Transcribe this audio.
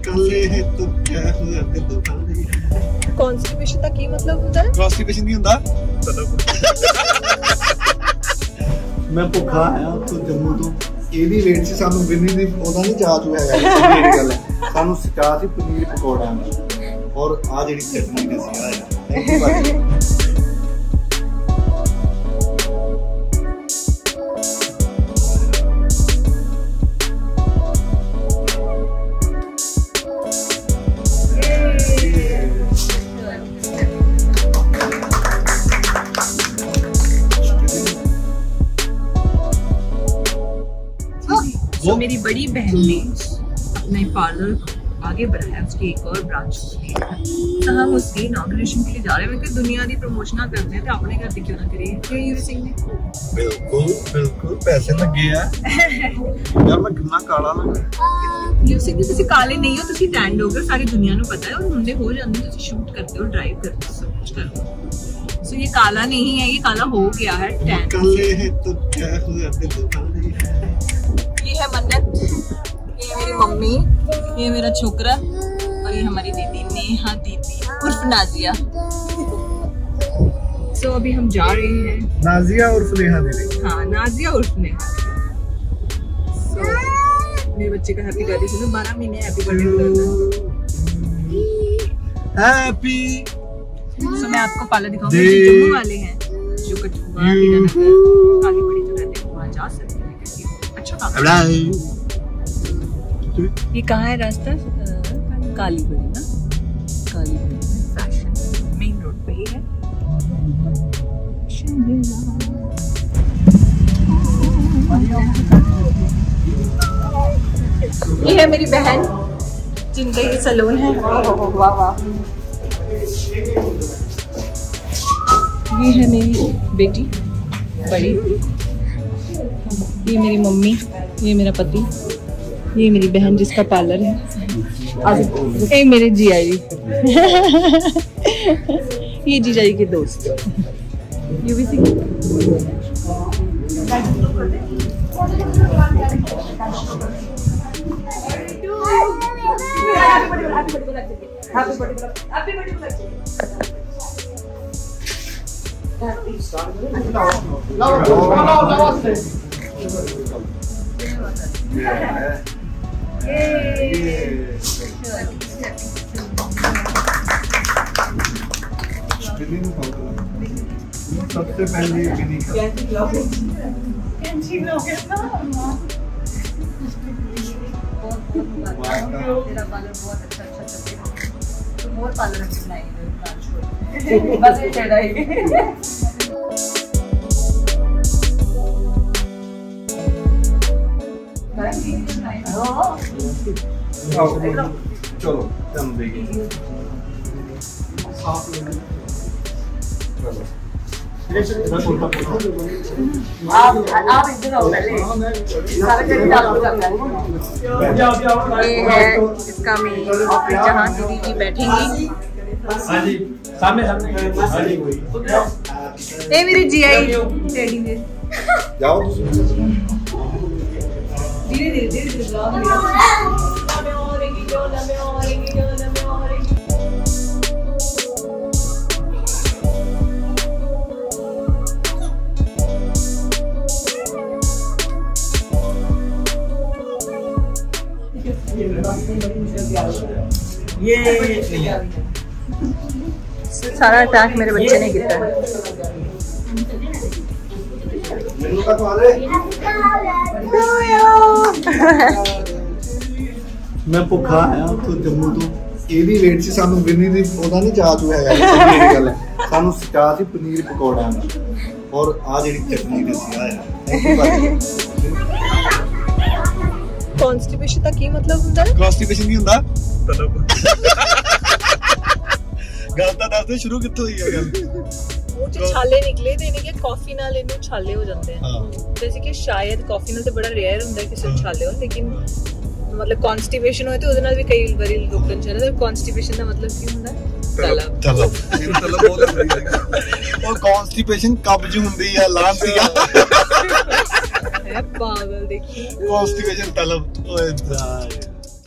काले है तो क्या हुआ दिल काले है। कॉन्स्टिपेशन का की मतलब होता है? कॉन्स्टिपेशन की ਹੁੰਦਾ मैं भुखा आया तो जम्मू तो ਇਹਦੀ ਵੇਟ ਸੀ ਸਾਨੂੰ ਬਿੰਨੀ ਦੀ ਉਹਦਾ ਨਹੀਂ ਚਾਚੂ ਹੈਗਾ ਇਹ ਗੱਲ ਹੈ ਸਾਨੂੰ ਸਿਕਾ ਸੀ ਪਨੀਰ ਪਕੌੜਾ ਔਰ ਆ ਜਿਹੜੀ ਚਟਨੀ ਦੇ ਸੀ ਆਇਆ तो मेरी बड़ी बहन ने अपना पार्लर आगे बढ़ाया, उसकी एक और ब्रांच तो हम उसके इनॉग्रेशन के लिए जा रहे हैं। मैं दुनिया की प्रमोशन करते हैं तो अपने घर क्यों ना करिए, क्यों युवराज सिंह ने? बिल्कुल बिल्कुल पैसे लगे आ यार मैं कितना काला लगा। युवराज सिंह जी तुसी काले नहीं हो, तुसी टैंड हो गए, सारी दुनिया को पता है। और मुंडे हो जाते हैं, तुसी शूट करते हो, ड्राइव करते हो, सब कुछ करते हो। सो ये काला नहीं है, ये काला हो गया है, टैन। काले है तो क्या हुआ दिल काले है। ये है मन्नत, ये है मेरी मम्मी, ये मेरा छोकरा और ये हमारी दीदी नेहा दीदी उर्फ नाजिया। सो अभी हम जा रहे हैं। नाजिया उर्फ नेहा दीदी। हाँ, नाजिया उर्फ नेहा। मेरे बच्चे का हैप्पी बर्थडे सुनो, 12 महीने हैप्पी बर्थडे हैप्पी। सो मैं आपको पार्लर दिखाऊंगी जो जम्मू वाले हैं, जो कठुआ हीरानगर काली बड़ी जो रहते हैं वहाँ जा सकते हैं क्योंकि अच्छा काम। ये कहाँ है रास्ता? काली बड़ी ना, काली बड़ी फैशन मेन रोड पे ही है। ये है मेरी बहन जिनका ये सैलून है। वाह वाह। ये है मेरी बेटी बड़ी, ये मेरी मम्मी, ये मेरा पति, ये मेरी बहन जिसका पार्लर है, ये मेरे जीजाजी ये जीजाजी के दोस्त। ये भी सबसे पहले तेरा पार्लर बहुत अच्छा चल रहा है, तुम और पार्लर बनाएंगे बस ये चढ़ाएंगे। चलो दम देंगे आप इधर आओ पहले, ये है इसका मेन ऑफिस जहाँ दीदी जी बैठेंगी। ये मेरी जीआई टेडी है। जाओ धीरे धीरे ये सारा अटैक मेरे बच्चे ने किया है। मैं भुखा आया तो जम्मू तो ਇਹਦੀ ਵੇਟ ਸੀ ਸਾਨੂੰ ਬਿੰਨੀ ਦੀ ਉਹਦਾ ਨਹੀਂ ਚਾਚੂ ਹੈਗਾ ਇਹ ਗੱਲ ਹੈ ਸਾਨੂੰ ਸਿਕਾ ਸੀ ਪਨੀਰ ਪਕੌੜਾ ਔਰ ਆ ਜਿਹੜੀ ਚਟਨੀ ਦੇ ਸੀ ਆਇਆ। कॉन्स्टिपेशन का की मतलब ਹੁੰਦਾ ਹੈ? ਕੌਨਸਟੀਪੇਸ਼ਨ ਕੀ ਹੁੰਦਾ? ਗੱਲ ਤਾਂ ਦੱਸ ਦੇ ਸ਼ੁਰੂ ਕਿੱਥੋਂ ਹੋਈ ਹੈ ਗੱਲ? ਉਹ ਚ ਛਾਲੇ ਨਿਕਲੇ ਤੇ ਇਹਨੇ ਕਿ ਕਾਫੀ ਨਾਲ ਇਹਨੂੰ ਛਾਲੇ ਹੋ ਜਾਂਦੇ ਆ। जैसे कि शायद कॉफी ਨਾਲ ਤੇ ਬੜਾ ਰੇਅਰ ਹੁੰਦਾ ਹੈ ਕਿਸੇ ਨੂੰ ਛਾਲੇ ਹੋਣ, लेकिन मतलब कॉन्स्टिपेशन होए तो ਉਹਦੇ ਨਾਲ ਵੀ ਕਈ ਵਾਰੀ ਰੋਕਣ ਚਾਹੀਦਾ। कॉन्स्टिपेशन ਦਾ मतलब ਕੀ ਹੁੰਦਾ ਹੈ? ਤਲਬ। ਤਲਬ ਇਹਨੂੰ ਤਲਬ ਬੋਲਦੇ। ਉਹ ਕੌਨਸਟੀਪੇਸ਼ਨ ਕਬਜ਼ ਹੁੰਦੀ ਹੈ ਲਾਂਤੀਆ। ਹੈ ਪਾਗਲ ਦੇਖੀ। कॉन्स्टिपेशन तलब ओए